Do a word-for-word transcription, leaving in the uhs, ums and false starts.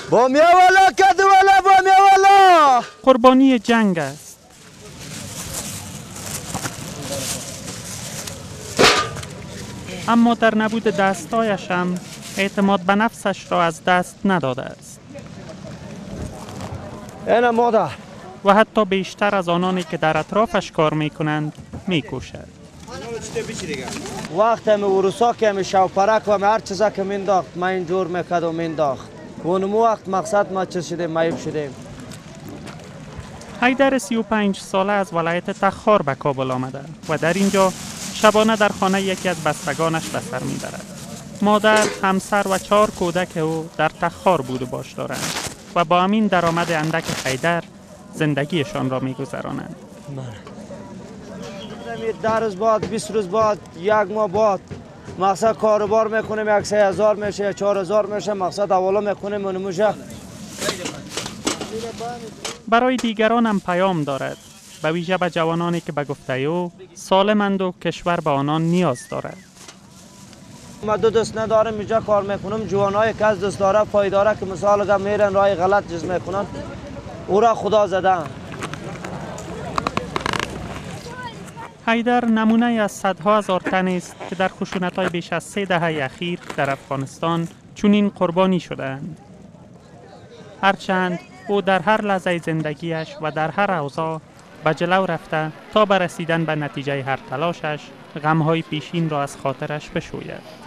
بامی والا کدو والا بامی والا. قربانی جنگ است. اما در نبود دستایش هم اعتماد به نفسش را از دست نداده است. اینا مادر. و حتی بیشتر از آنانی که در اطرافش کار می کنند می کوشد. وقت همی وروسا که همی شوپرک و همی هر چیزا که مینداخت ما اینجور میکد و مینداخت و اونمو وقت مقصد ما چیز شدیم مایب شدیم. حیدر سی و پنج ساله از ولایت تخار به کابل آمده و در اینجا شبانه در خانه یکی از بستگانش به سر میبرد. مادر، همسر و چهار کودک او در تخار بود و باش دارند و با همین درآمد اندک حیدر زندگیشان را میگذرانند. ده روز بعد، بیست روز بعد، یک ماه بعد مقصد کاروبار میکنیم، یک سه هزار میشه، چهار هزار میشه، مقصد اولا میکنیم اونموشه. برای دیگران هم پیام دارد، به ویژه به جوانانی که به گفته او سالمند و کشور به آنان نیاز دارد. ما دو دوست ندارم اینجا کار میکنم، جوانای که از دوست داره پایداره که مثال اگر میرن رای غلط جز میکنن او را خدا زدن. حیدر نمونه از صدها هزار تن است که در خشونت‌های بیش از سه دهه اخیر در افغانستان چنین قربانی شدند. هرچند او در هر لحظه زندگیش و در هر اوضاع به جلو رفته تا به رسیدن به نتیجه هر تلاشش غم‌های پیشین را از خاطرش بشوید.